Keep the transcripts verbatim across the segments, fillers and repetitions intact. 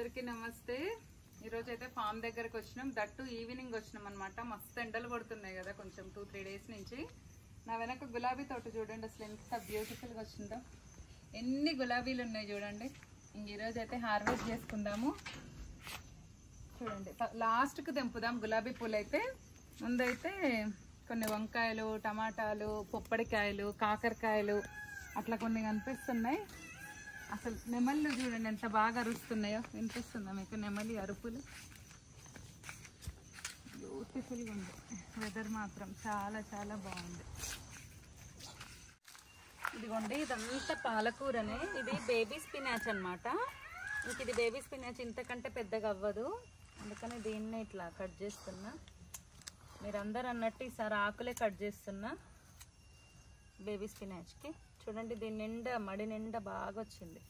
అందరికీ నమస్తే. ఈరోజు అయితే ఫామ్ దగ్గరకు వచ్చినాం. దట్టు ఈవినింగ్ వచ్చినాం అనమాట. మస్తు ఎండలు పడుతున్నాయి కదా కొంచెం టూ త్రీ డేస్ నుంచి. నా వెనక గులాబీ తోట చూడండి అసలు ఎంత బ్యూటిఫుల్గా వచ్చిందో. ఎన్ని గులాబీలు ఉన్నాయి చూడండి. ఈరోజు అయితే హార్వెస్ట్ చేసుకుందాము. చూడండి లాస్ట్కి తెంపుదాం గులాబీ పూలు. అయితే ముందైతే కొన్ని వంకాయలు, టమాటాలు, పొప్పడికాయలు, కాకరకాయలు అట్లా కొన్ని కనిపిస్తున్నాయి. అసలు నెమళ్ళు చూడండి ఎంత బాగా అరుస్తున్నాయో. వినిపిస్తుందా మీకు నెమలి అరుపులు? బ్యూటిఫుల్గా ఉంది. వెదర్ మాత్రం చాలా చాలా బాగుంది. ఇదిగోండి ఇదంతా పాలకూరనే. ఇది బేబీ స్పినాచ్ అనమాట. ఇంక ఇది బేబీ స్పినాచ్ ఇంతకంటే పెద్దగా అవ్వదు, అందుకని దీన్నే ఇట్లా కట్ చేస్తున్నా. మీరందరూ అన్నట్టు ఈసారి ఆకులే కట్ చేస్తున్నా బేబీ స్పినాచ్కి. చూడండి దీని నిండా మడి నిండా బాగా వచ్చింది.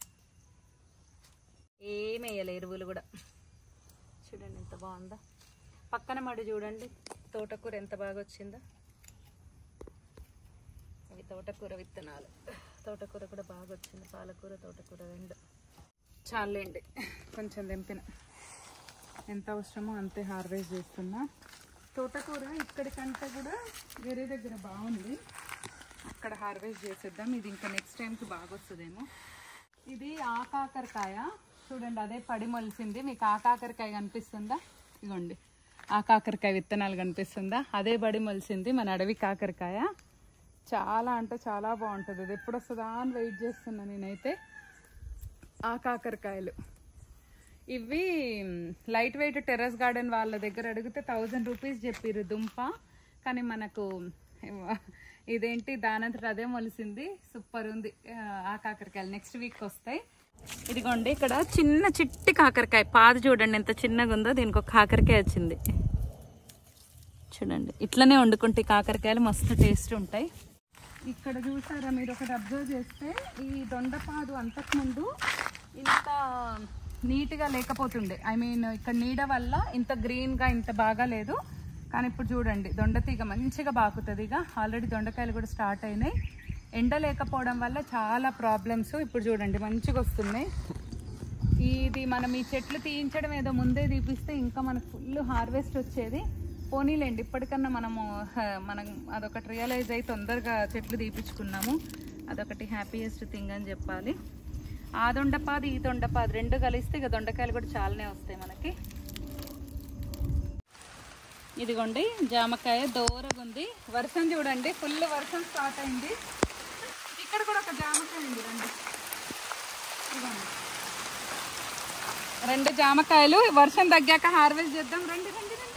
ఏమి వేయాలి ఎరువులు కూడా. చూడండి ఎంత బాగుందా. పక్కన మడి చూడండి తోటకూర ఎంత బాగా వచ్చిందో. ఇవి తోటకూర విత్తనాలు. తోటకూర కూడా బాగా వచ్చింది. పాలకూర, తోటకూర రెండు. చాలండి కొంచెం తెంపిన. ఎంత అవసరమో అంతే హార్వెస్ట్ చేస్తున్నా. తోటకూర ఇక్కడికంటే కూడా వేరే దగ్గర బాగుంది, అక్కడ హార్వెస్ట్ చేసేద్దాం. ఇది ఇంకా నెక్స్ట్ టైంకి బాగా వస్తుందేమో. ఇది ఆకాకరకాయ చూడండి, అదే పడి మొలిసింది. మీకు ఆకాకరకాయ కనిపిస్తుందా? ఇదిగోండి ఆకాకరకాయ విత్తనాలు కనిపిస్తుందా? అదే పడి మొలిసింది మన అడవి కాకరకాయ. చాలా అంటే చాలా బాగుంటుంది. అది ఎప్పుడు వస్తుందా అని వెయిట్ చేస్తున్నా నేనైతే. ఆకాకరకాయలు ఇవి లైట్ వెయిట్ టెర్రస్ గార్డెన్ వాళ్ళ దగ్గర అడిగితే థౌజండ్ రూపీస్ చెప్పిర్రు దుంప. కానీ మనకు ఇదేంటి దానంతట అదే మొలిసింది. సూపర్ ఉంది ఆ కాకరకాయలు. నెక్స్ట్ వీక్ వస్తాయి. ఇదిగోండి ఇక్కడ చిన్న చిట్టి కాకరకాయ పాది చూడండి ఎంత చిన్నగా ఉందో. దీనికి ఒక కాకరకాయ వచ్చింది చూడండి. ఇట్లనే వండుకుంటే కాకరకాయలు మస్తు టేస్ట్ ఉంటాయి. ఇక్కడ చూసారా మీరు ఒకటి అబ్జర్వ్ చేస్తే, ఈ దొండపాదు అంతకుముందు ఇంత నీట్గా లేకపోతుండే. ఐ మీన్ ఇక్కడ నీడ వల్ల ఇంత గ్రీన్గా ఇంత బాగా లేదు. కానీ ఇప్పుడు చూడండి దొండతీగ మంచిగా బాకుతుంది. ఇక ఆల్రెడీ దొండకాయలు కూడా స్టార్ట్ అయినాయి. ఎండ లేకపోవడం వల్ల చాలా ప్రాబ్లమ్స్. ఇప్పుడు చూడండి మంచిగా వస్తున్నాయి. ఇది మనం ఈ చెట్లు తీయించడం ఏదో ముందే తీపిస్తే ఇంకా మనకు ఫుల్ హార్వెస్ట్ వచ్చేది. పోనీలేండి ఇప్పటికన్నా మనము మనం అదొకటి రియలైజ్ అయ్యి తొందరగా చెట్లు తీపించుకున్నాము. అదొకటి హ్యాపీయెస్ట్ థింగ్ అని చెప్పాలి. ఆ దొండపాది ఈ దొండపాది రెండు కలిస్తే ఇక దొండకాయలు కూడా చాలానే వస్తాయి మనకి. ఇదిగోండి జామకాయ దూరగా ఉంది. వర్షం చూడండి ఫుల్ వర్షం స్టార్ట్ అయింది. ఇక్కడ కూడా ఒక జామకాయ ఉంది. రండి ఇదిగోండి రెండు జామకాయలు. వర్షం తగ్గాక హార్వెస్ట్ చేద్దాం. రండి రండి రండి.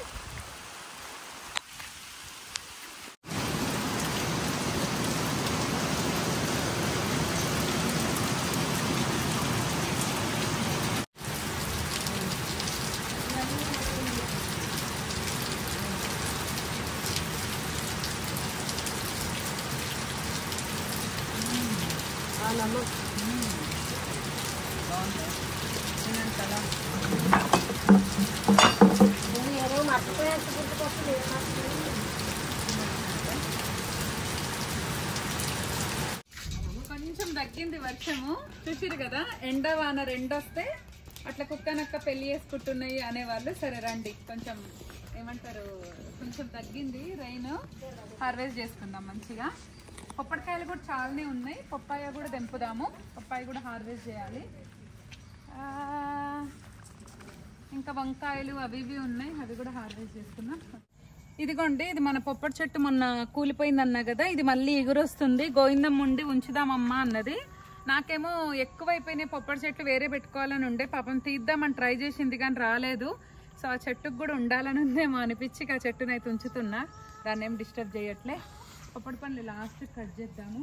కొంచెం తగ్గింది వర్షము. చూసిరు కదా ఎండ వాన రెండు వస్తే అట్లా కుక్కనక్క పెళ్లి చేసుకుంటున్నాయి అనేవాళ్ళు. సరే రండి కొంచెం ఏమంటారు కొంచెం తగ్గింది రైన్. హార్వెస్ట్ చేసుకుందాం మంచిగా. పొప్పడికాయలు కూడా చాలానే ఉన్నాయి. పప్పాయ కూడా తెంపుదాము. పప్పాయ కూడా హార్వెస్ట్ చేయాలి. ఇంకా వంకాయలు అవి ఇవి ఉన్నాయి, అవి కూడా హార్వెస్ట్ చేసుకుందాం. ఇదిగోండి ఇది మన పొప్పడి చెట్టు మొన్న కూలిపోయింది అన్నా కదా. ఇది మళ్ళీ ఎగురొస్తుంది. గోవిందమ్మ ఉండి ఉంచుదామమ్మా అన్నది. నాకేమో ఎక్కువైపోయినాయి పొప్పడి చెట్లు, వేరే పెట్టుకోవాలని ఉండే. పాపం తీద్దామని ట్రై చేసింది కానీ రాలేదు. సో ఆ చెట్టుకు కూడా ఉండాలని ఉందేమో అనిపించి ఆ చెట్టును అయితే ఉంచుతున్నా. దాన్ని ఏం డిస్టర్బ్ చేయట్లే. పొప్పడి పండ్లు లాస్ట్ కట్ చేద్దాము.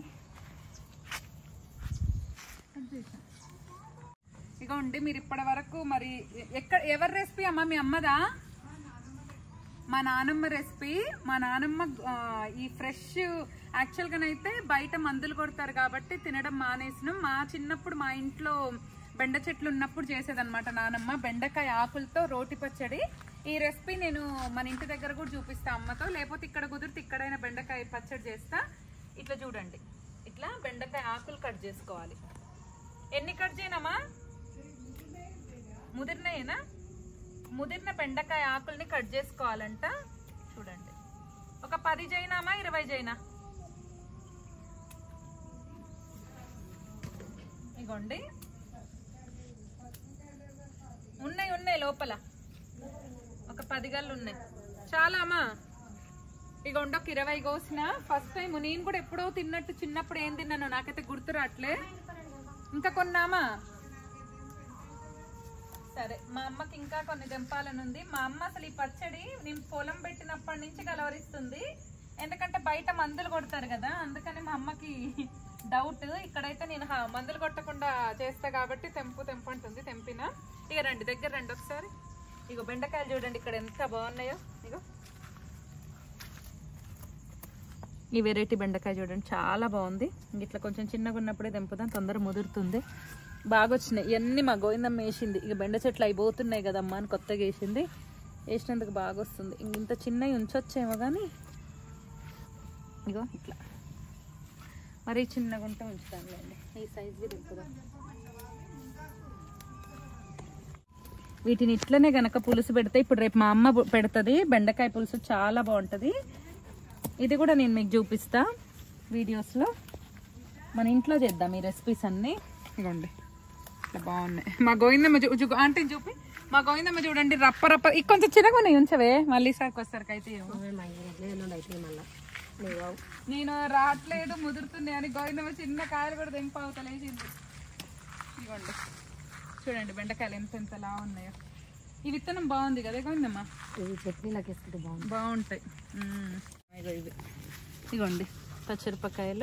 కట్ చేసాం. ఇగోండి మీరు ఇప్పటి వరకు మరి ఎక్కడ ఎవరి రెసిపీ అమ్మ? మీ అమ్మదా? మా నానమ్మ రెసిపీ. మా నానమ్మ ఈ ఫ్రెష్ యాక్చువల్గానైతే బయట మందులు కొడతారు కాబట్టి తినడం మానేసినాం. మా చిన్నప్పుడు మా ఇంట్లో బెండ చెట్లు ఉన్నప్పుడు చేసేదన్నమాట నానమ్మ. బెండకాయ ఆకులతో రోటి పచ్చడి. ఈ రెసిపీ నేను మన ఇంటి దగ్గర కూడా చూపిస్తా అమ్మతో. లేకపోతే ఇక్కడ కుదిరితే ఇక్కడైనా బెండకాయ పచ్చడి చేస్తా. ఇట్లా చూడండి, ఇట్లా బెండకాయ ఆకులు కట్ చేసుకోవాలి. ఎన్ని కట్ చేయనమ్మా? ముదిరినయేనా ముదిరిన బెండకాయ ఆకుల్ని కట్ చేసుకోవాలంట. చూడండి, ఒక పది చేయనామా ఇరవై చేయనా? ఇగోండి, ఉన్నాయి ఉన్నాయి లోపల ఒక పది గళ్ళు ఉన్నాయి. చాలా అమ్మా. ఇగోండి, ఒక ఇరవై కోసిన. ఫస్ట్ టైం నేను కూడా ఎప్పుడో తిన్నట్టు, చిన్నప్పుడు ఏం తిన్నానో నాకైతే గుర్తు రావట్లే. ఇంకా కొన్నామా? సరే, మా అమ్మకి ఇంకా కొన్ని తెంపాలని ఉంది. మా అమ్మ అసలు ఈ పచ్చడి నేను పొలం పెట్టినప్పటి నుంచి కలవరిస్తుంది. ఎందుకంటే బయట మందులు కొడతారు కదా, అందుకని మా అమ్మకి డౌట్. ఇక్కడైతే నేను మందులు కొట్టకుండా చేస్తా కాబట్టి తెంపు తెంపు అంటుంది. తెంపిన. ఇక రండి, దగ్గర రండి ఒకసారి. ఇగో బెండకాయలు చూడండి ఇక్కడ ఎంత బాగున్నాయో. ఇగో ఈ వెరైటీ బెండకాయ చూడండి, చాలా బాగుంది. ఇట్లా కొంచెం చిన్నగా ఉన్నప్పుడే తెంపుదాం, తొందర ముదురుతుంది. బాగా వచ్చినాయి ఇవన్నీ. మా గోవిందమ్మ వేసింది. ఇక బెండ చెట్లు అయిపోతున్నాయి కదమ్మా అని కొత్తగా వేసింది. వేసినందుకు బాగా వస్తుంది. ఇంత చిన్నవి ఉంచొచ్చేమో కానీ ఇగో ఇట్లా మరీ చిన్నగా ఉంటే ఉంచుతానులేండి. ఈ సైజుకి దింపుదాం. వీటిని ఇట్లనే కనుక పులుసు పెడితే, ఇప్పుడు రేపు మా అమ్మ పెడుతుంది బెండకాయ పులుసు, చాలా బాగుంటుంది. ఇది కూడా నేను మీకు చూపిస్తా వీడియోస్లో. మన ఇంట్లో చేద్దాం ఈ రెసిపీస్ అన్నీ. ఇవ్వండి, ఇట్లా బాగున్నాయి. మా గోవిందమ్మ అంటే చూపి. మా గోవిందమ్మ చూడండి, రప్ప రప్ప. ఇక కొంచెం చిన్నగా ఉన్నాయి, ఉంచవే మళ్ళీ సార్కి వస్తారు అయితే. నేను రావట్లేదు, ముదురుతుంది అని గోవిందమ్మ చిన్న కాయలు కూడా తెంపు అవతలేసింది. ఇవ్వండి, చూడండి బెండకాయలు ఎంత ఎంతలా ఉన్నాయో. ఈ విత్తనం బాగుంది కదా గోవిందమ్మ, చట్నీలోకి వేసుకుంటే బాగుంది, బాగుంటాయి. ఇగో ఇవి ఇగోండి పచ్చిమిరపకాయలు.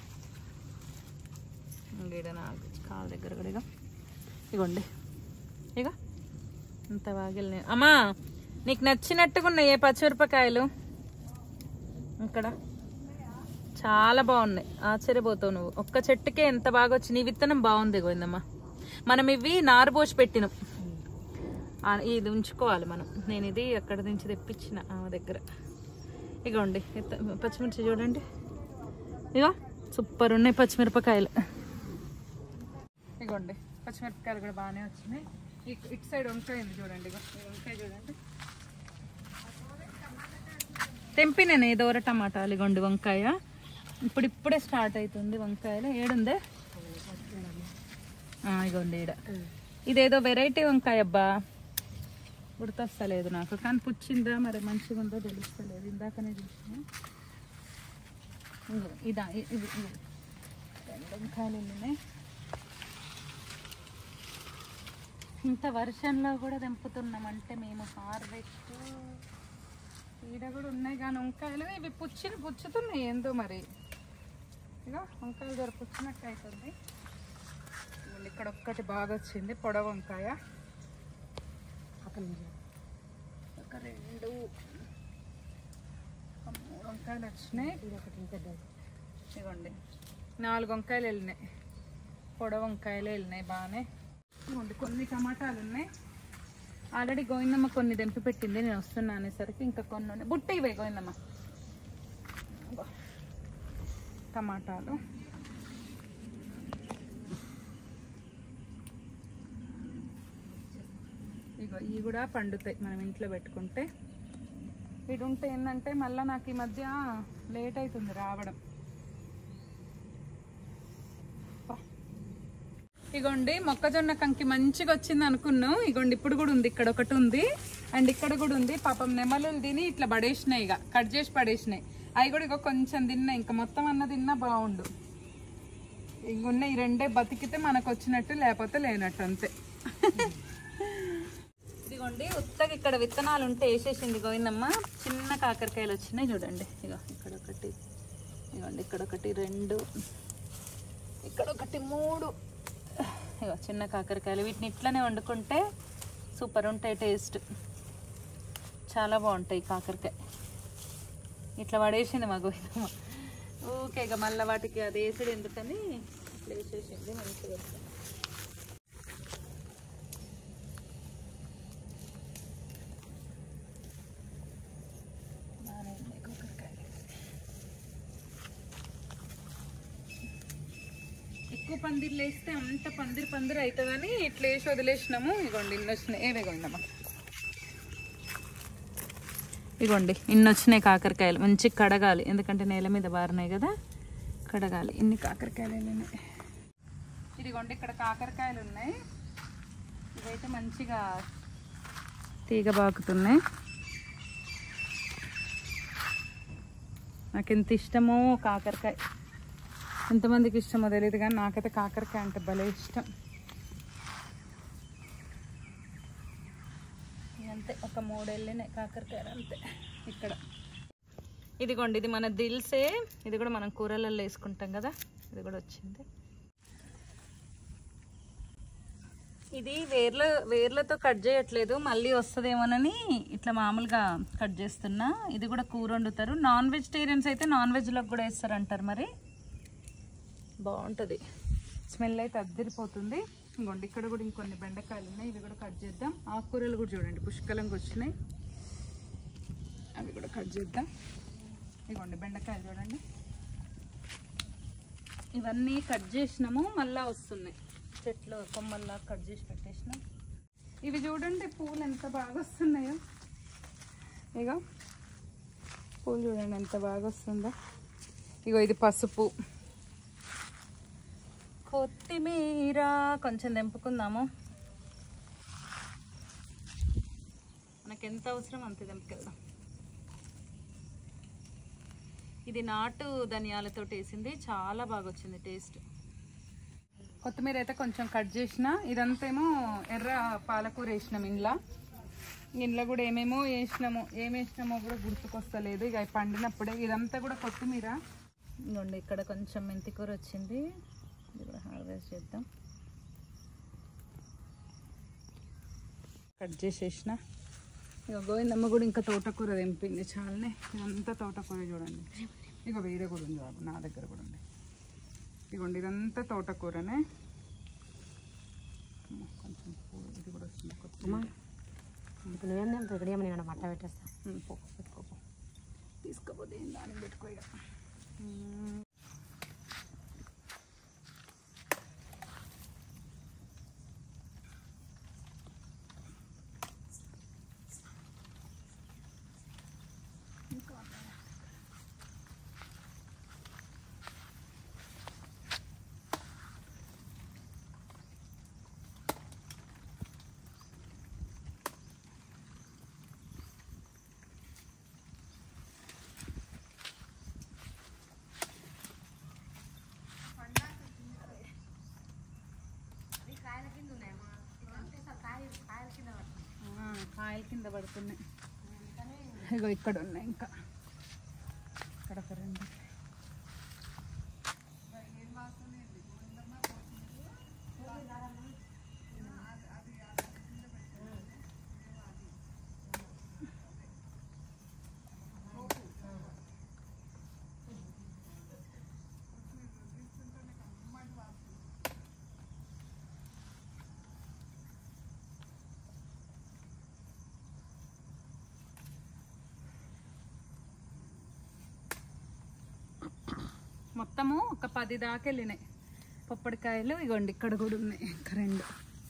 ఇంకేడ నాకు కాళ్ళ దగ్గర కూడా ఇక ఇగోండి. ఇక ఇంత బాగిలినాయి. అమ్మా, నీకు నచ్చినట్టుగా ఉన్నాయి ఏ పచ్చిమిరపకాయలు. ఇక్కడ చాలా బాగున్నాయి, ఆశ్చర్యపోతావు నువ్వు. ఒక్క చెట్టుకే ఎంత బాగా వచ్చింది. ఈ విత్తనం బాగుంది గోవిందమ్మ. మనం ఇవి నారు పోసి పెట్టినాం, ఇది ఉంచుకోవాలి మనం. నేను ఇది అక్కడ నుంచి తెప్పించిన ఆ దగ్గర. ఇగోండి పచ్చిమిర్చి చూడండి, ఇక సూపర్ ఉన్నాయి పచ్చిమిరపకాయలు. ఇగోండి పచ్చిమిరపకాయలు కూడా బాగానే వచ్చినాయి. ఇటు సైడ్ వంకాయ ఉంది చూడండి, ఇగో వంకాయ చూడండి తెంపినాను. దోర టమాటాలు. ఇగోండి వంకాయ ఇప్పుడు ఇప్పుడే స్టార్ట్ అవుతుంది వంకాయలు. ఏడుందే? ఇగోండి ఈడ. ఇదేదో వెరైటీ వంకాయ అబ్బా, గుర్తొస్తలేదు నాకు. కానీ పుచ్చిందా మరి మంచిగా ఉందో తెలుస్తలేదు. ఇందాకనే చూసిన. ఇదా ఇది రెండు వంకాయలు వెళ్ళినాయి. ఇంత వర్షంలో కూడా తెంపుతున్నామంటే మేము హార్వెస్ట్. ఈడ కూడా ఉన్నాయి కానీ వంకాయలు ఇవి పుచ్చిన పుచ్చుతున్నాయి ఏందో మరి. ఇక వంకాయలు ధర పుచ్చినట్టు అవుతుంది. ఇక్కడ ఒక్కటి బాగా వచ్చింది పొడవు వంకాయ. ఒక రెండు మూడు వంకాయలు వచ్చినాయి. ఇదిగోండి నాలుగు వంకాయలు వెళ్ళినాయి, పొడవు వంకాయలు వెళ్ళినాయి బాగానే. ఇదిగోండి కొన్ని టమాటాలు ఉన్నాయి. ఆల్రెడీ గోవిందమ్మ కొన్ని దెంపి పెట్టింది, నేను వస్తున్నా అనేసరికి ఇంకా కొన్ని ఉన్నాయి. బుట్ట ఇవే గోవిందమ్మ. టమాటాలు ఇగో ఇవి కూడా పండుతాయి మనం ఇంట్లో పెట్టుకుంటే. ఇటు ఉంటే ఏంటంటే మళ్ళీ నాకు ఈ మధ్య లేట్ అవుతుంది రావడం. ఇగోండి మొక్కజొన్న కంకి మంచిగా వచ్చింది అనుకున్నాం. ఇగోండి ఇప్పుడు కూడా ఉంది, ఇక్కడ ఒకటి ఉంది అండ్ ఇక్కడ కూడా ఉంది. పాపం నెమలు తిని ఇట్లా పడేసినాయి, ఇక కట్ చేసి పడేసినాయి. అవి కూడా ఇక కొంచెం తిన్నా, ఇంకా మొత్తం అన్న తిన్నా బాగుండు. ఇంకొన్న ఈ రెండే బతికితే మనకు వచ్చినట్టు, లేకపోతే లేనట్టు అంతే. ఇదిగోండి ఉత్తగా ఇక్కడ విత్తనాలు ఉంటే వేసేసింది గోవిందమ్మ. చిన్న కాకరకాయలు వచ్చినాయి చూడండి. ఇక ఇక్కడ ఒకటి, ఇదిగోండి ఇక్కడ ఒకటి, రెండు, ఇక్కడ ఒకటి, మూడు. ఇక చిన్న కాకరకాయలు. వీటిని ఇట్లనే వండుకుంటే సూపర్ ఉంటాయి, టేస్ట్ చాలా బాగుంటాయి. కాకరకాయ ఇట్లా పడేసింది మా గోవిందమ్మ. ఓకే, ఇక మళ్ళీ వాటికి అది వేసేది ఎందుకని ఇట్లా వేసేసింది. మంచిగా వస్తుంది. ఎక్కువ పందిర్లు వేస్తే అంత పందిరి పందిరి అవుతుందని ఇట్లా వేసి వదిలేసినాము. ఇగోండి ఇన్ని వచ్చినాయి. ఏవేగోండమ్మా, ఇగోండి ఇన్ని వచ్చినాయి కాకరకాయలు. మంచిగా కడగాలి, ఎందుకంటే నేల మీద బారినాయి కదా, కడగాలి. ఇన్ని కాకరకాయలు వెళ్ళినాయి. ఇదిగోండి ఇక్కడ కాకరకాయలు ఉన్నాయి. ఇవైతే మంచిగా తీగ బాకుతున్నాయి. నాకు ఎంత ఇష్టమో కాకరకాయ, ఎంతమందికి ఇష్టమో తెలియదు కానీ నాకైతే కాకరకాయ అంటే భలే ఇష్టం. అంతే, ఒక మూడు వెళ్ళినాయి కాకరకాయలు అంతే. ఇక్కడ ఇదిగోండి ఇది మన దిల్సే, ఇది కూడా మనం కూరలలో వేసుకుంటాం కదా, ఇది కూడా వచ్చింది. ఇది వేర్ల వేర్లతో కట్ చేయట్లేదు, మళ్ళీ వస్తుందేమోనని ఇట్లా మామూలుగా కట్ చేస్తున్నా. ఇది కూడా కూర వండుతారు. నాన్ వెజిటేరియన్స్ అయితే నాన్ వెజ్లోకి కూడా వేస్తారంటారు, మరి బాగుంటుంది. స్మెల్ అయితే అద్దరిపోతుంది. ఇంకోండి ఇక్కడ కూడా ఇంకొన్ని బెండకాయలు ఉన్నాయి, ఇవి కూడా కట్ చేద్దాం. ఆకుకూరలు కూడా చూడండి పుష్కలంగా వచ్చినాయి, అవి కూడా కట్ చేద్దాం. ఇదిగోండి బెండకాయలు చూడండి, ఇవన్నీ కట్ చేసినాము, మళ్ళీ వస్తున్నాయి. చెట్లు కొమ్మల్లా కట్ చేసి పెట్టేసినాం. ఇవి చూడండి పూలు ఎంత బాగా వస్తున్నాయో. ఇగో పూలు చూడండి ఎంత బాగా వస్తుందో. ఇగో ఇది పసుపు, కొత్తిమీర కొంచెం తెంపుకుందాము. మనకు ఎంత అవసరం అంత తెంపుకెళ్దాం. ఇది నాటు ధనియాలతో వేసింది, చాలా బాగా వచ్చింది టేస్ట్. కొత్తిమీర అయితే కొంచెం కట్ చేసిన. ఇదంతా ఏమో ఎర్ర పాలకూర వేసినాం ఇంట్లో. ఇంట్లో కూడా ఏమేమో వేసినాము, ఏం వేసినామో కూడా గుర్తుకొస్తలేదు. ఇక పండినప్పుడే ఇదంతా కూడా కొత్తిమీర. ఇంకోండి ఇక్కడ కొంచెం మెంతి కూర వచ్చింది, ఇది కూడా హార్వెస్ట్ చేద్దాం. కట్ చేసేసిన. ఇక గోవిందమ్మ కూడా ఇంకా తోటకూర తెంపింది చాలానే. ఇదంతా తోటకూర చూడండి. ఇక వేరే కూడా ఉంది బాబు, నా దగ్గర కూడా ఉంది. ఇదిగోండి ఇదంతా తోటకూరనే. కొంచెం ఇది కూడా వస్తుంది కొత్తిమీర. మట్ట పెట్టేస్తా, పెట్టుకోపో, తీసుకోపోతే దానికి పెట్టుకో. ఇక కాయల కింద పడుతున్నాయి. ఇగో ఇక్కడ ఉన్నాయి, ఇంకా ఇక్కడ ఒక రెండు. మొత్తము ఒక పది దాకా వెళ్ళినాయి పప్పడికాయలు. ఇగోండి ఇక్కడ కూడా ఉన్నాయి ఇంకా రెండు.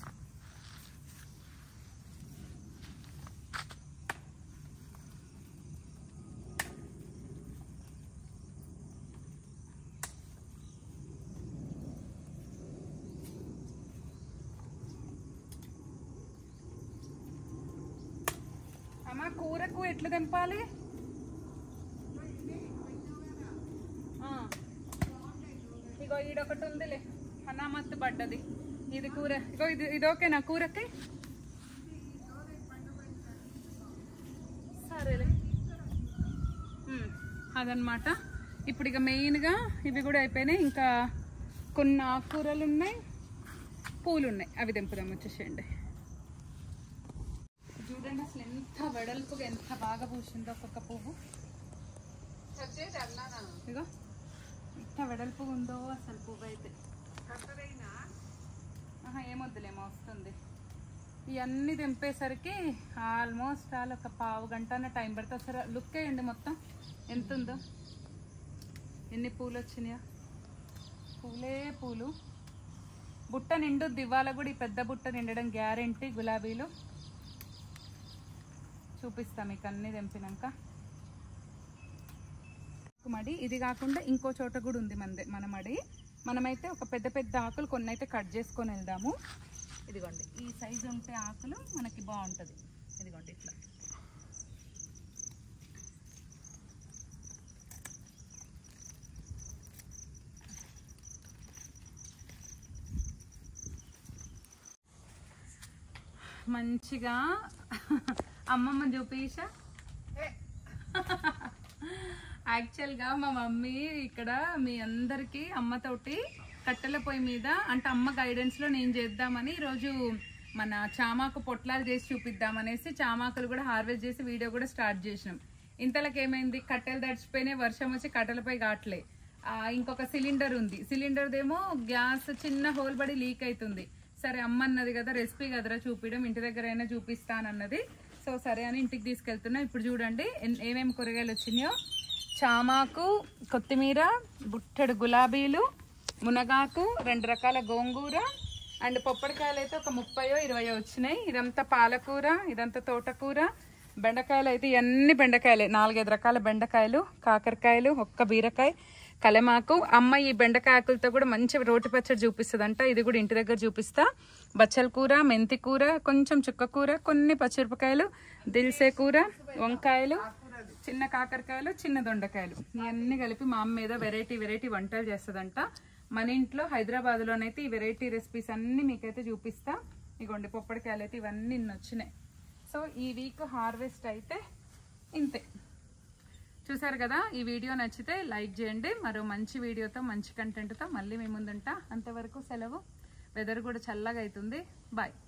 అమ్మ కూరకు ఎట్లా తెంపాలి? ఇగో ఈడొకటి ఉందిలే, అనామత్తు పడ్డది. ఇది కూర, ఇగో ఇది ఇది ఓకేనా కూరకి? సరేలే, అదనమాట. ఇప్పుడు ఇక మెయిన్గా ఇవి కూడా అయిపోయినాయి. ఇంకా కొన్ని ఆకుకూరలు ఉన్నాయి, పూలు ఉన్నాయి, అవి తెంపుదాం వచ్చేసేయండి. చూడండి అసలు ఎంత వెడల్పుగా ఎంత బాగా పూసిందో ఒక్కొక్క పువ్వు. ఇగో ఎంత వెడల్పుగా ఉందో అసలు పువ్వు అయితే. ఏమొద్దులేమో వస్తుంది. ఇవన్నీ తెంపేసరికి ఆల్మోస్ట్ ఆల్ ఒక పావు గంటనే టైం పడుతుంది. సరే లుక్ వేయండి మొత్తం ఎంత ఉందో, ఎన్ని పూలు వచ్చినాయో. పూలే పూలు. బుట్ట నిండు దివాల కూడా ఈ పెద్ద బుట్ట నిండడం గ్యారెంటీ. గులాబీలు చూపిస్తాం మీకు అన్నీ తెంపినాక. మడి ఇది కాకుండా ఇంకో చోట కూడా ఉంది మన మన మడి. మనమైతే ఒక పెద్ద పెద్ద ఆకులు కొన్ని అయితే కట్ చేసుకొని వెళ్దాము. ఇదిగోండి ఈ సైజు ఉంటే ఆకులు మనకి బాగుంటుంది. ఇదిగోండి ఇట్లా మంచిగా అమ్మమ్మ చూపించా. యాక్చువల్గా మా మమ్మీ ఇక్కడ మీ అందరికీ అమ్మతోటి కట్టెల పొయ్యి మీద అంటే అమ్మ గైడెన్స్లో నేను చేద్దామని ఈరోజు మన చామాకు పొట్లాలు చేసి చూపిద్దామనేసి చామాకులు కూడా హార్వెస్ట్ చేసి వీడియో కూడా స్టార్ట్ చేసినాం. ఇంతలోకి ఏమైంది, కట్టెలు తడిచిపోయినాయి, వర్షం వచ్చి కట్టెల పొయ్యి కావట్లే. ఇంకొక సిలిండర్ ఉంది, సిలిండర్దేమో గ్యాస్ చిన్న హోల్ పడి లీక్ అవుతుంది. సరే అమ్మ అన్నది కదా రెసిపీ కదరా చూపించడం, ఇంటి దగ్గర అయినా చూపిస్తానన్నది. సో సరే అని ఇంటికి తీసుకెళ్తున్నా. ఇప్పుడు చూడండి ఏమేమి కూరగాయలు వచ్చినాయో. చామాకు, కొత్తిమీర, బుట్టెడు గులాబీలు, మునగాకు, రెండు రకాల గోంగూర అండ్ పొప్పడికాయలు అయితే ఒక ముప్పయో ఇరవయో వచ్చినాయి. ఇదంతా పాలకూర, ఇదంతా తోటకూర, బెండకాయలు అయితే ఇవన్నీ బెండకాయలే, నాలుగైదు రకాల బెండకాయలు, కాకరకాయలు, ఒక్క బీరకాయ, కలమాకు. అమ్మ ఈ బెండకాయ ఆకులతో కూడా మంచి రోటి పచ్చడి చూపిస్తుందంట, ఇది కూడా ఇంటి దగ్గర చూపిస్తా. బచ్చల కూర, మెంతి కూర, కొంచెం చుక్క కూర, కొన్ని పచ్చిమిరపకాయలు, దిల్సే కూర, వంకాయలు, చిన్న కాకరకాయలు, చిన్న దొండకాయలు, ఇవన్నీ కలిపి మా అమ్మ మీద వెరైటీ వెరైటీ వంటలు చేస్తుందంట. మన ఇంట్లో హైదరాబాద్లోనైతే ఈ వెరైటీ రెసిపీస్ అన్నీ మీకైతే చూపిస్తా. ఇగోండి పొప్పడికాయలు అయితే ఇవన్నీ ఇన్ని వచ్చినాయి. సో ఈ వీక్ హార్వెస్ట్ అయితే ఇంతే. చూసారు కదా, ఈ వీడియో నచ్చితే లైక్ చేయండి. మరో మంచి వీడియోతో మంచి కంటెంట్తో మళ్ళీ మీ ముందుంటా. అంతవరకు సెలవు. వెదర్ కూడా చల్లగా అవుతుంది. బాయ్.